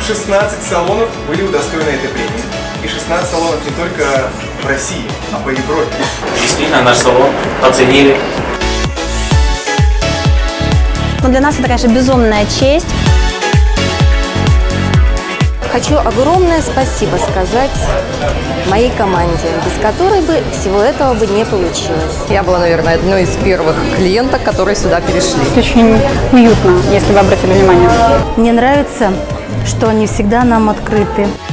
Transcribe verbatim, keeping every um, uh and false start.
шестнадцать салонов были удостоены этой премии. И шестнадцать салонов не только в России, а по Европе. Действительно, наш салон оценили. Но для нас это, конечно, безумная честь. Хочу огромное спасибо сказать моей команде, без которой бы всего этого бы не получилось. Я была, наверное, одной из первых клиенток, которые сюда перешли. Очень уютно, если вы обратили внимание. Мне нравится, что они всегда нам открыты.